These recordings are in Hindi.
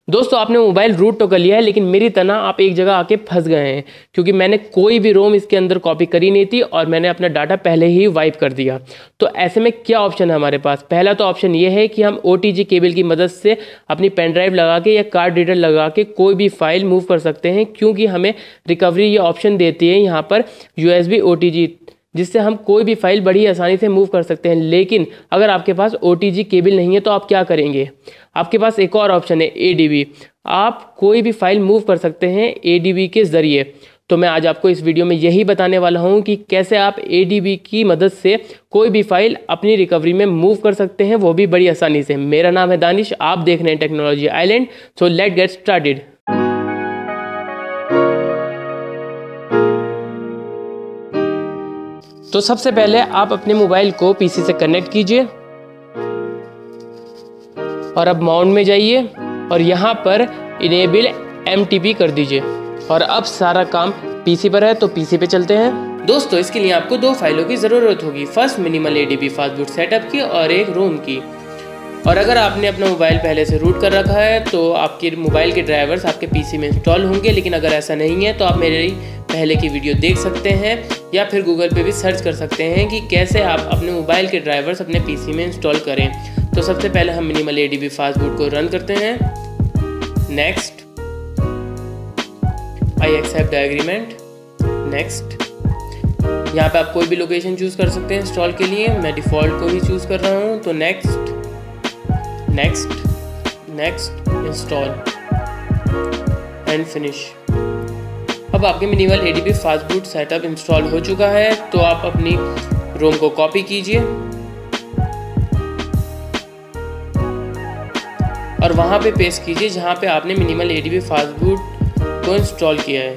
दोस्तों आपने मोबाइल रूट तो कर लिया है, लेकिन मेरी तरह आप एक जगह आके फंस गए हैं, क्योंकि मैंने कोई भी रोम इसके अंदर कॉपी करी नहीं थी और मैंने अपना डाटा पहले ही वाइप कर दिया। तो ऐसे में क्या ऑप्शन है हमारे पास? पहला तो ऑप्शन ये है कि हम OTG केबल की मदद से अपनी पेन ड्राइव लगा के या कार्ड रीडर लगा के कोई भी फाइल मूव कर सकते हैं, क्योंकि हमें रिकवरी ये ऑप्शन देती है यहाँ पर USB OTG, जिससे हम कोई भी फाइल बड़ी आसानी से मूव कर सकते हैं। लेकिन अगर आपके पास OTG केबल नहीं है तो आप क्या करेंगे? आपके पास एक और ऑप्शन है ADB। आप कोई भी फाइल मूव कर सकते हैं ADB के ज़रिए। तो मैं आज आपको इस वीडियो में यही बताने वाला हूं कि कैसे आप ADB की मदद से कोई भी फाइल अपनी रिकवरी में मूव कर सकते हैं, वो भी बड़ी आसानी से। मेरा नाम है दानिश, आप देख रहे हैं technology island. So let get started. तो सबसे पहले आप अपने मोबाइल को PC से कनेक्ट कीजिए और अब माउंट में जाइए और यहाँ पर इनेबल MTP कर दीजिए। और अब सारा काम PC पर है, तो PC पे चलते हैं। दोस्तों इसके लिए आपको दो फाइलों की ज़रूरत होगी, first minimal ADB fastboot setup की और एक रोम की। और अगर आपने अपना मोबाइल पहले से रूट कर रखा है तो आपके मोबाइल के ड्राइवर्स आपके PC में इंस्टॉल होंगे। लेकिन अगर ऐसा नहीं है तो आप मेरी पहले की वीडियो देख सकते हैं या फिर गूगल पे भी सर्च कर सकते हैं कि कैसे आप अपने मोबाइल के ड्राइवर्स अपने PC में इंस्टॉल करें। तो सबसे पहले हम मिनिमल ADB फास्टबूट को रन करते हैं। Next, I accept the agreement. Next, यहाँ पे आप कोई भी लोकेशन चूज़ कर सकते हैं इंस्टॉल के लिए, मैं डिफ़ॉल्ट को ही चूज़ कर रहा हूँ। तो next next next install and finish. अब आपके minimal ADB fastboot setup install हो चुका है। तो आप अपनी रोम को कॉपी कीजिए और वहाँ पे पेस्ट कीजिए जहाँ पे आपने मिनिमल ADB फास्टबूट को इंस्टॉल किया है।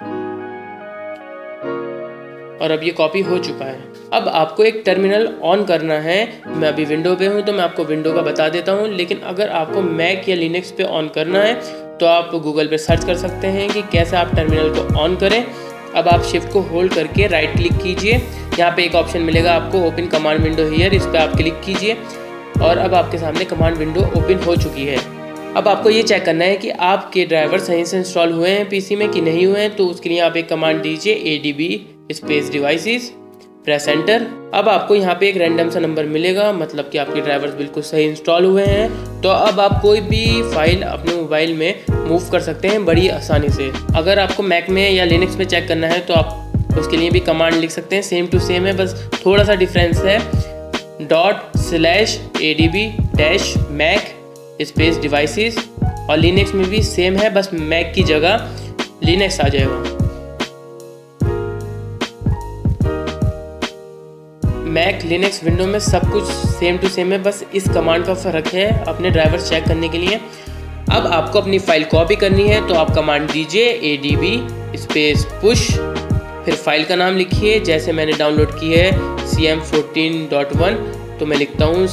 और अब ये कॉपी हो चुका है। अब आपको एक टर्मिनल ऑन करना है। मैं अभी विंडो पे हूँ तो मैं आपको विंडो का बता देता हूँ, लेकिन अगर आपको मैक या लिनक्स पे ऑन करना है तो आप गूगल पे सर्च कर सकते हैं कि कैसे आप टर्मिनल को ऑन करें। अब आप शिफ्ट को होल्ड करके राइट क्लिक कीजिए, यहाँ पे एक ऑप्शन मिलेगा आपको ओपन कमांड विंडो हियर, इस पर आप क्लिक कीजिए और अब आपके सामने कमांड विंडो ओपन हो चुकी है। अब आपको ये चेक करना है कि आपके ड्राइवर सही से इंस्टॉल हुए हैं PC में कि नहीं हुए हैं। तो उसके लिए आप एक कमांड दीजिए ADB space devices, press enter. अब आपको यहाँ पे एक रैंडम सा नंबर मिलेगा, मतलब कि आपके ड्राइवर्स बिल्कुल सही इंस्टॉल हुए हैं। तो अब आप कोई भी फाइल अपने मोबाइल में मूव कर सकते हैं बड़ी आसानी से। अगर आपको मैक में या लिनक्स में चेक करना है तो आप उसके लिए भी कमांड लिख सकते हैं, सेम टू सेम है, बस थोड़ा सा डिफरेंस है। ./ADB-Mac space devices. और लिनक्स में भी सेम है, बस मैक की जगह लिनक्स आ जाएगा। मैक लिनक्स विंडो में सब कुछ सेम टू सेम है, बस इस कमांड का फ़र्क है अपने ड्राइवर चेक करने के लिए। अब आपको अपनी फाइल कॉपी करनी है तो आप कमांड दीजिए ADB स्पेस पुश, फिर फाइल का नाम लिखिए। जैसे मैंने डाउनलोड की है CM14.1 तो मैं लिखता हूँ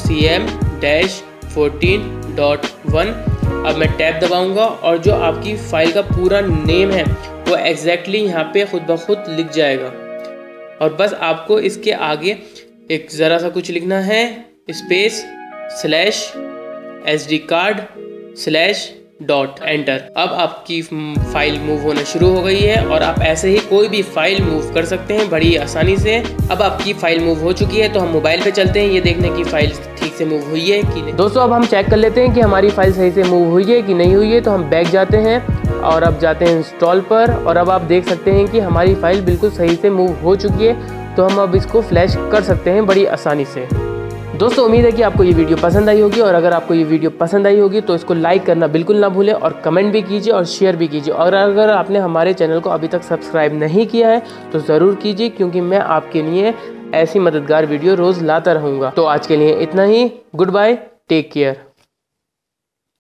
CM-14.1। अब मैं टैब दबाऊंगा और जो आपकी फाइल का पूरा नेम है वो एग्जैक्टली यहाँ पे खुद ब खुद लिख जाएगा। और बस आपको इसके आगे एक ज़रा सा कुछ लिखना है, स्पेस /SD card /. अब आपकी फाइल मूव होना शुरू हो गई है और आप ऐसे ही कोई भी फाइल मूव कर सकते हैं बड़ी आसानी से। अब आपकी फाइल मूव हो चुकी है तो हम मोबाइल पे चलते हैं ये देखने की फाइल ठीक से मूव हुई है कि नहीं। दोस्तों अब हम चेक कर लेते हैं कि हमारी फाइल सही से मूव हुई है कि नहीं हुई है। तो हम बैक जाते हैं और अब जाते हैं इंस्टॉल पर और अब आप देख सकते हैं कि हमारी फाइल बिल्कुल सही से मूव हो चुकी है। तो हम अब इसको फ्लैश कर सकते हैं बड़ी आसानी से। दोस्तों उम्मीद है कि आपको ये वीडियो पसंद आई होगी, और अगर आपको ये वीडियो पसंद आई होगी तो इसको लाइक करना बिल्कुल ना भूलें और कमेंट भी कीजिए और शेयर भी कीजिए। और अगर आपने हमारे चैनल को अभी तक सब्सक्राइब नहीं किया है तो ज़रूर कीजिए, क्योंकि मैं आपके लिए ऐसी मददगार वीडियो रोज़ लाता रहूँगा। तो आज के लिए इतना ही। Goodbye, take care.